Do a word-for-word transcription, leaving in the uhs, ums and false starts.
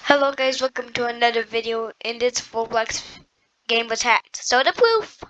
Hello guys, welcome to another video. In this roblox game was hacked. So the proof.